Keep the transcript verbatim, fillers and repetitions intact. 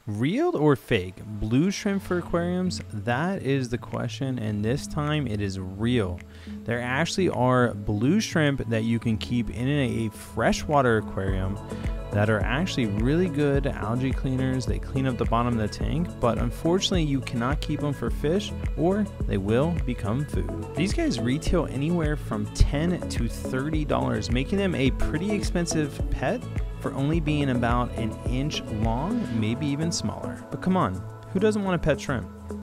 Real or fake? Blue shrimp for aquariums? That is the question, and this time it is real. There actually are blue shrimp that you can keep in a freshwater aquarium that are actually really good algae cleaners. They clean up the bottom of the tank, but unfortunately you cannot keep them for fish or they will become food. These guys retail anywhere from ten to thirty dollars, making them a pretty expensive pet for only being about an inch long, maybe even smaller. But come on, who doesn't want a pet shrimp?